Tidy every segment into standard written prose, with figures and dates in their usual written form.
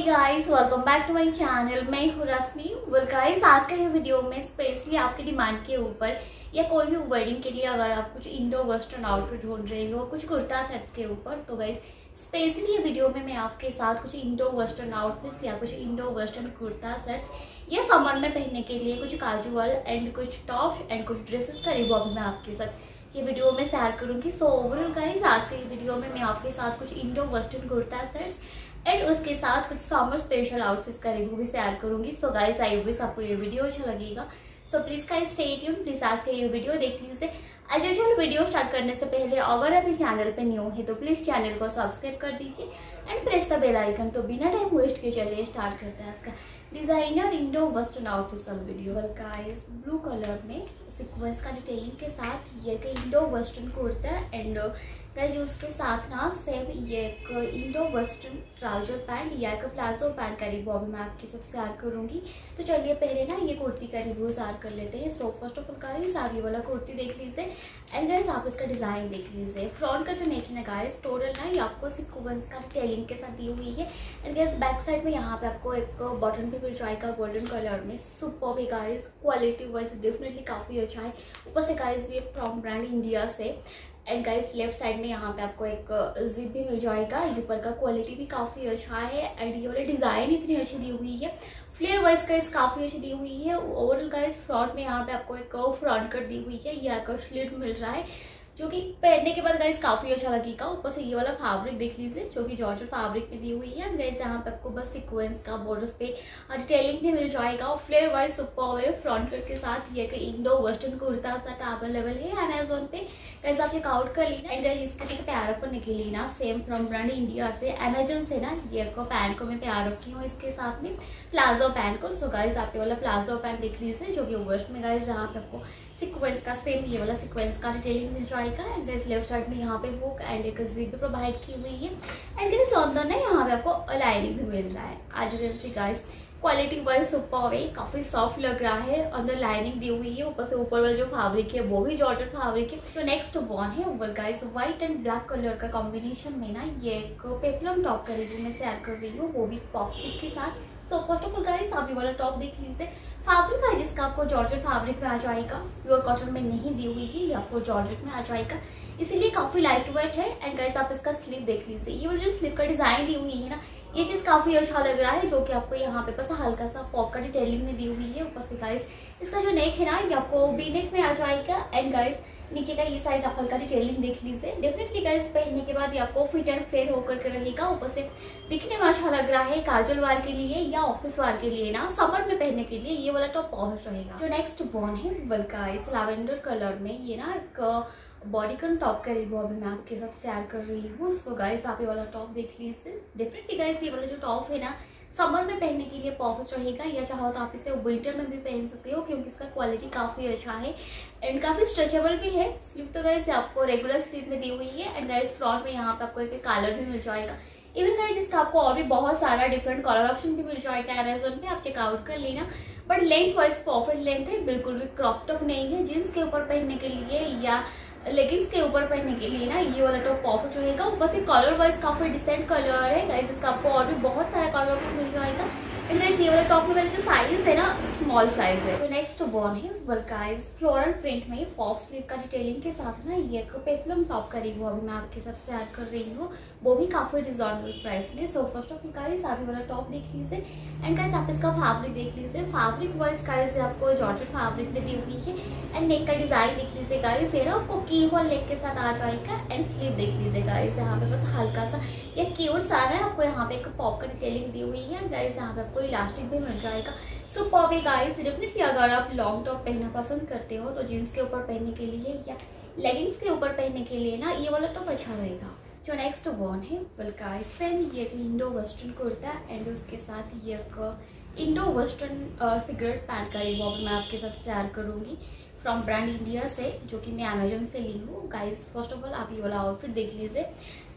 Guys, welcome back to my channel. मैं हूँ रश्मि। Well guys, आज का ये वीडियो में स्पेशली आपकी डिमांड के ऊपर या कोई भी वेडिंग के लिए अगर आप कुछ इंडो वेस्टर्न आउटफिट ढूंढ रहे हो कुछ कुर्ता सेट्स के ऊपर, तो गाइस स्पेशली ये वीडियो में मैं आपके साथ कुछ इंडो वेस्टर्न आउटफिट्स या कुछ इंडो वेस्टर्न कुर्ता सेट्स या समर में पहनने के लिए कुछ कैजुअल एंड कुछ टॉप एंड कुछ ड्रेसेस का रिव्यू भी मैं आपके साथ ये वीडियो में शेयर करूंगी। सो ओवरऑल गाइस, आज के ये वीडियो में मैं आपके साथ कुछ Indo western kurta sets and उसके साथ कुछ समर स्पेशल आउटफिट्स का रिव्यू भी शेयर करूंगी। सो गाइस, आई विश आपको ये वीडियो अच्छा लगेगा। So please guys stay tune, please आज का ये वीडियो देख लीजिए। एज यूजुअल वीडियो स्टार्ट करने से पहले अगर आप इस चैनल पे न्यू है तो प्लीज चैनल को सब्सक्राइब कर दीजिए and press the bell icon. तो बिना टाइम वेस्ट के चलिए स्टार्ट करते हैं इसका डिजाइनर इंडो वेस्टर्न आउटफिट सब वीडियो। गाइस, ब्लू कलर में सीक्वेंस का डिटेलिंग के साथ ये एक Indo western kurta and guys उसके साथ ना सेम ये एक इंडो वेस्टर्न ट्राउजर पैंट या एक प्लाजो पैंट का रिव्यू अभी मैं आपके साथ शेयर करूंगी। तो चलिए पहले ना ये कुर्ती का रिव्यू शेयर कर लेते हैं। So first of all guys, आप ये वाला कुर्ती देख लीजिए एंड गाइस आप इसका डिजाइन देख लीजिए। फ्रंट का जो नेक है ना गाइस, टोटल ना ये आपको सीक्वेंस का डिटेलिंग के साथ दी हुई है एंड गाइस बैक साइड में यहाँ पे आपको एक बटन भी मिल जाएगा गोल्डन कलर में। सुपर है गाइस, क्वालिटी वाइज डेफिनेटली काफी अच्छा है। ऊपर से गाइस ये फ्रॉम ब्रांड इंडिया से एंड गाइस लेफ्ट साइड में यहाँ पे आपको एक जिप भी मिल जाएगा। जिपर का क्वालिटी भी काफी अच्छा है एंड ये वाली डिजाइन इतनी अच्छी दी हुई है। फ्लेयर वाइज गाइस काफी अच्छी दी हुई है। ओवरऑल गाइस फ्रंट में यहाँ पे आपको एक फ्रंट कट दी हुई है, या स्लिट मिल रहा है जो कि पहनने के बाद गाइस काफी अच्छा लगेगा। ऊपर से ये वाला फैब्रिक देख लीजिए जो कि जॉर्जेट फैब्रिक में दी हुई है एंड गाइस यहाँ पे आपको बस सीक्वेंस का बॉर्डर्स पे डिटेलिंग भी मिल जाएगा। फ्लेयर वाइज सुपर है। फ्रंट कट के साथ ये Indo western kurta set available है अमेजोन पे। गाइस आप चेकआउट कर लेना एंड गाइस इसके साथ तैयार करने के लिए ना सेम फ्रॉम ब्रांड इंडिया से अमेजोन से ना ये पैंट को मैं तैयार रखी हूँ इसके साथ में प्लाजो पैंट को। सो गाइस आप ये वाला प्लाजो पैंट देख लीजिए जो कि वेस्ट में गाइस यहाँ पे आपको सीक्वेंस का सेम ये वाला सीक्वेंस का डिटेलिंग मिल जाएगा एंड गाइस लेफ्ट साइड में यहाँ पे हुक एंड एक जिप भी प्रोवाइड की हुई है एंड गाइस अंदर ना यहाँ पे आपको अलाइनिंग भी मिल रहा है। आज जैसे गाइस क्वालिटी वाइज सुपर है, काफी सॉफ्ट लग रहा है। अंदर लाइनिंग दी हुई है, ऊपर से ऊपर वाला जो फैब्रिक है वो भी जॉर्जेट फैब्रिक है। जो नेक्स्ट वन है ऊपर guys white and black colour का कॉम्बिनेशन में ना ये एक पेप्लम टॉप का रिव्यू में शेयर कर रही हूँ, वो भी पॉप स्टिक के साथ। तो फर्स्ट ऑफ ऑल गाइस आप ये वाला टॉप देख लीजिए। फैब्रिक है जिसका आपको जॉर्जेट फैब्रिक में आ जाएगा, प्योर कॉटन में नहीं दी हुई है, ये आपको जॉर्जेट में आ जाएगा, इसीलिए काफी लाइट वेट है। एंड गाइस आप इसका स्लीव देख लीजिए, ये वाली जो स्लीव का डिजाइन दी हुई है ना ये चीज काफी अच्छा लग रहा है जो कि आपको यहाँ पे बस हल्का सा पॉप का डिटेलिंग में दी हुई है। ऊपर से गाइस इसका जो नेक है ना ये आपको वी नेक में आ जाएगा एंड गाइस नीचे का ये साइड आप हल्का डिटेलिंग देख लीजिए। डेफिनेटली गाइस पहनने के बाद ये आपको फिट एंड फेयर होकर के रहेगा। ऊपर से दिखने में अच्छा लग रहा है कैजुअल वार के लिए या ऑफिस वार के लिए ना समर में पहनने के लिए ये वाला टॉप परफेक्ट रहेगा। जो नेक्स्ट वन है वेल गाइस लैवेंडर कलर में ये ना एक बॉडीकन टॉप का रिव्यू अभी मैं आपके साथ शेयर कर रही हूँ। सो गाइस आप ये वाला टॉप देख लीजिए। डेफिनेटली गाइस ये वाला जो टॉप है ना समर में पहनने के लिए परफेक्ट रहेगा, या चाहो तो आप इसे विंटर में भी पहन सकते हो क्योंकि इसका क्वालिटी काफी अच्छा है एंड काफी स्ट्रेचेबल भी है। स्लीव तो गाइस आपको रेगुलर स्लीव में दी हुई है एंड गाइस फ्रंट में यहाँ पे आपको एक कलर भी मिल जाएगा। इवन गाइस इसका आपको और भी बहुत सारा डिफरेंट कलर ऑप्शन भी मिल जाएगा अमेजोन पे, आप चेकआउट कर लेना। But length wise perfect length है, बिल्कुल भी क्रॉप टॉप नहीं है। जींस के ऊपर पहनने के लिए या लेगिंग्स के ऊपर पहनने के लिए ना ये वाला टॉप परफेक्ट रहेगा। ऊपर से कलर वाइज काफी डिसेंट कलर है गाइस, इसका आपको और भी बहुत सारा कलर ऑप्शन मिल जाएगा एंड गाइस ये वाला टॉप में मेरा जो साइज है ना स्मॉल साइज है। तो नेक्स्ट वन है वेल गाइस फ्लोरल प्रिंट में पॉप स्लीव का डिटेलिंग के साथ ना ये पेप्लम टॉप का रिव्यू अभी मैं आपके साथ शेयर कर रही हूँ, वो भी काफी रिजनेबल प्राइस में। So first of all guys आप ये वाला टॉप देख लीजिए एंड गाइस आप इसका फैब्रिक देख लीजिए। फैब्रिक वाइज गाइस आपको जॉर्जेट फैब्रिक में दी हुई है एंड नेक का डिजाइन देख लीजिए गाइस, ये ना आपको की होल नेक के साथ आ जाएगा एंड स्लीव देख लीजिए गाइस यहाँ पे बस हल्का सा या क्यूट सा है, आपको यहाँ पे एक पॉप का डिटेलिंग दी हुई है एंड गाइस यहाँ पे आपको इलास्टिक भी मिल जाएगा। सो पॉप है गाइस। डेफिनेटली अगर आप लॉन्ग टॉप पहनना पसंद करते हो तो जीन्स के ऊपर पहनने के लिए या लेगिंग्स के ऊपर पहनने के लिए ना ये वाला टॉप अच्छा रहेगा। जो नेक्स्ट वन है वेल गाइस सेम ये इंडो वेस्टर्न कुर्ता एंड उसके साथ ये इंडो वेस्टर्न सिगरेट पैंट का रिव्यू मैं आपके साथ शेयर करूंगी फ्रॉम ब्रांड इंडिया से, जो कि मैं अमेजोन से ली हूँ। गाइस फर्स्ट ऑफ ऑल आप ये वाला आउटफिट देख लीजिए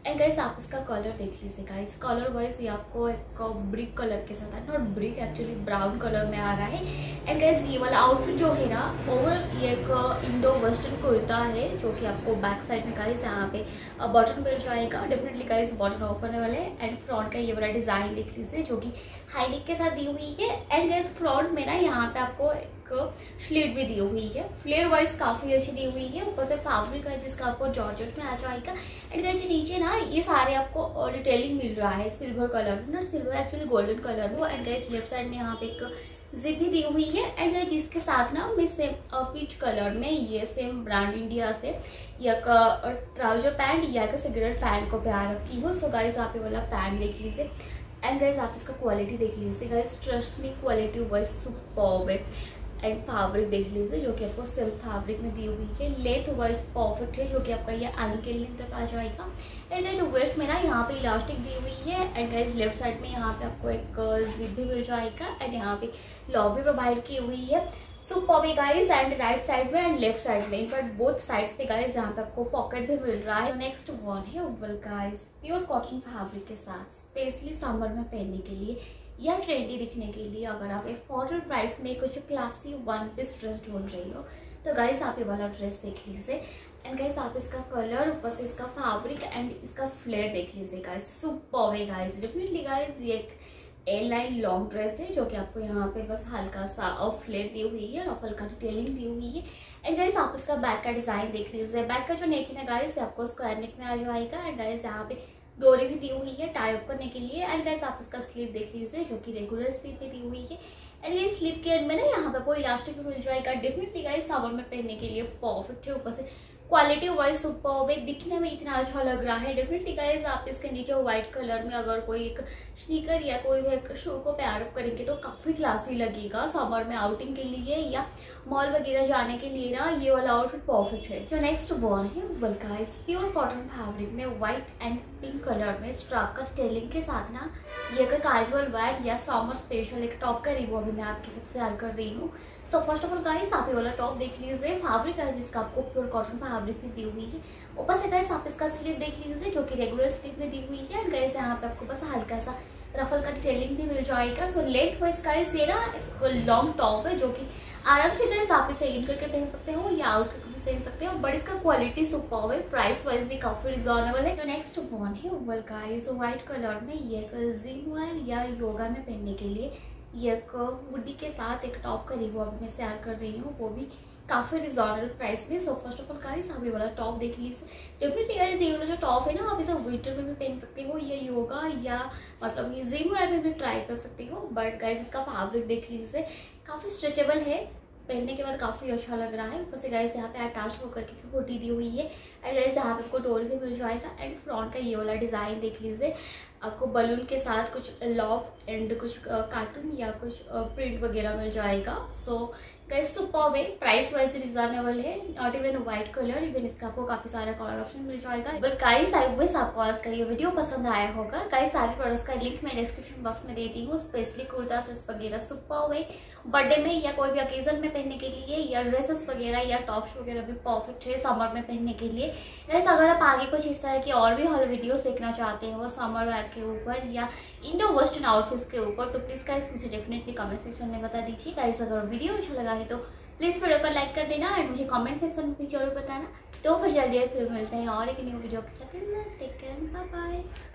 एंड गाइस आप इसका कलर देख लीजिए गाइस, कलर वाइज ये आपको एक ब्रिक कलर के साथ है, not brick actually brown colour में आ रहा है। एंड गाइस ये वाला आउटफिट जो है ना ओवरऑल ये एक इंडो वेस्टर्न कुर्ता है जो कि आपको बैक साइड में गाइस यहाँ पे बटन मिल जाएगा, डेफिनेटली गाइस बटन ओपन होने वाले हैं। एंड फ्रंट का ये वाला डिजाइन देख लीजिए जो कि हाई नेक के साथ दी हुई है। एंड गाइस फ्रंट में ना यहाँ पे आपको स्लीट भी दी हुई है, फ्लेयर वाइज काफी अच्छी दी हुई है। ऊपर से फैब्रिक है जिसका आपको जॉर्जेट में आ जाएगा। एंड गाइस नीचे ना ये सारे आपको डिटेलिंग मिल रहा है सिल्वर कलर में, not silver actually golden colour में। एंड गाइस लेफ्ट साइड में यहाँ पे एक जिप भी दी हुई है। एंड गाइस जिसके साथ ना मैं सेम पीच कलर में ये सेम ब्रांड इंडिया से या ट्राउजर पैंट या सिगरेट पैंट को प्यार रखी हूँ। सो गाइस आप ये वाला पैंट देख लीजिए। एंड गाइस आप इसका क्वालिटी देख लीजिए guys, trust me quality wise superb है। एंड फैब्रिक देख लीजिए जो कि आपको सिल्क फैब्रिक में दी हुई है, लेंथ वाइज परफेक्ट है जो कि आपका ये एंकल लेंथ तक आ जाएगा। एंड जो वेस्ट में ना यहाँ पे इलास्टिक दी हुई है। एंड गाइस लेफ्ट साइड में यहाँ पे आपको एक जिप भी मिल जाएगा। एंड यहाँ पे लॉक भी प्रोवाइड की हुई है superb guys. And right side में एंड लेफ्ट साइड में, बट बोथ साइड्स पे गाइस यहाँ पे आपको पॉकेट भी मिल रहा है। नेक्स्ट वन है well guys pure cotton fabric के साथ, स्पेशली समर में पहनने के लिए या ट्रेंडी दिखने के लिए अगर आप अफोर्डेबल प्राइस में कुछ क्लासी वन पीस ड्रेस ढूंढ रही हो तो गाइस आप ये वाला ड्रेस देख लीजिए। एंड गाइस आप इसका कलर, ऊपर से इसका फैब्रिक एंड इसका फ्लेयर देख लीजिए गाइस, सुपर्ब है गाइस। डेफिनेटली गाइस ये एक एल लाइन लॉन्ग ड्रेस है जो कि आपको यहाँ पे बस हल्का सा फ्लेयर दी हुई है और हल्का डिटेलिंग दी हुई है। एंड गाइस आप इसका बैक का डिजाइन देख लीजिए। बैक का जो नेक है गाइस आपको स्क्वायर नेक में आ जाएगा। एंड गाइस यहाँ पे डोरी भी दी हुई है टाई अप करने के लिए। एंड गाइस आप इसका स्लीव देख लीजिए जो कि रेगुलर स्लीव पे दी हुई है। एंड ये स्लीव के एंड में ना यहाँ पे कोई इलास्टिक भी मिल जाएगा, डेफिनेटली गाइस समर में पहनने के लिए परफेक्ट है। ऊपर से क्वालिटी वाइज सुपर्ब है, दिखने में इतना अच्छा लग रहा है। डेफिनेटली गाइस आप इसके नीचे व्हाइट कलर में अगर कोई एक स्नीकर या कोई भी एक शू को पैर अप करेंगे तो काफी क्लासी लगेगा। समर में आउटिंग के लिए या मॉल वगैरह जाने के लिए ना ये वाला आउटफिट परफेक्ट है। जो नेक्स्ट वन है well guys pure cotton fabric में व्हाइट एंड पिंक कलर में स्ट्राप का डिटेलिंग के साथ ना ये कैजुअल वेयर या समर स्पेशल एक टॉप का रिव्यू अभी मैं आपके साथ शेयर कर रही हूँ। So first of all guys आप ये वाला टॉप देख लीजिए, फैब्रिक है जिसका आपको प्योर कॉटन फैब्रिक में दी हुई है। ऊपर से गाइस आप इसका स्लीव देख लीजिए जो कि रेगुलर स्लीव में दी हुई है। एंड गाइस यहाँ पे आपको बस हल्का सा रफल का डिटेलिंग भी मिल जाएगा। सो लेंथ वाइज गाइस ये ना एक लॉन्ग टॉप है जो कि आराम से गाइस आप इसे इन करके पहन सकते हो या आउट करके पहन सकते हो, बट इसका क्वालिटी सुपर्ब है, प्राइस वाइज भी काफी रिजनेबल है। जो नेक्स्ट वन है वेल गाइस व्हाइट कलर में ये जिम वेयर या योगा में पहनने के लिए ये एक हुडी के साथ एक टॉप का रिव्यू अभी मैं शेयर कर रही हूँ, वो भी काफी रिजनेबल प्राइस में। So first of all guys आप ये वाला टॉप देख लीजिए। डेफिनेटली गाइस ये वाला जो टॉप है ना आप इसे विंटर में भी पहन सकते हो या योगा या मतलब ये जिम वेयर में भी ट्राई कर सकते हो। बट गाइस इसका फैब्रिक देख लीजिए, काफी स्ट्रेचेबल है, पहनने के बाद काफी अच्छा लग रहा है। ऊपर से गाइस यहाँ पे अटैच होकर के हुडी दी हुई है। एंड गाइस यहाँ पे आपको डोरी भी मिल जाएगा। एंड फ्रंट का ये वाला डिजाइन देख लीजिए, आपको बलून के साथ कुछ लॉफ एंड कुछ कार्टून या कुछ प्रिंट वगैरह मिल जाएगा। सो गाइस सुपर्ब है, प्राइस वाइज रिजनेबल है, not even white colour, even इसका आपको काफी सारा कलर ऑप्शन मिल जाएगा। बट गाइस आई विश आपको आज का ये वीडियो पसंद आया होगा। गाइस सारे प्रोडक्ट्स का लिंक मैं डिस्क्रिप्शन बॉक्स में देती हूँ। स्पेशली कुर्ता सेट्स वगैरह सुपर्ब है, बर्थडे में या कोई भी ओकेजन में पहनने के लिए, या ड्रेसेस वगैरह या टॉप्स वगैरह भी परफेक्ट है समर में पहनने के लिए। गाइस अगर आप आगे कुछ इस तरह की और भी हॉल वीडियोस देखना चाहते हो समर वेयर के ऊपर या इंडो वेस्टर्न आउटफिट्स के ऊपर तो प्लीज गाइस मुझे डेफिनेटली कमेंट सेक्शन में बता दीजिए। गाइस अगर वीडियो अच्छा लगा है तो प्लीज वीडियो को लाइक कर देना एंड मुझे कमेंट सेक्शन में भी जरूर बताना। तो फिर जल्दी फिर मिलते हैं और एक न्यू वीडियो के साथ। Take care, bye bye.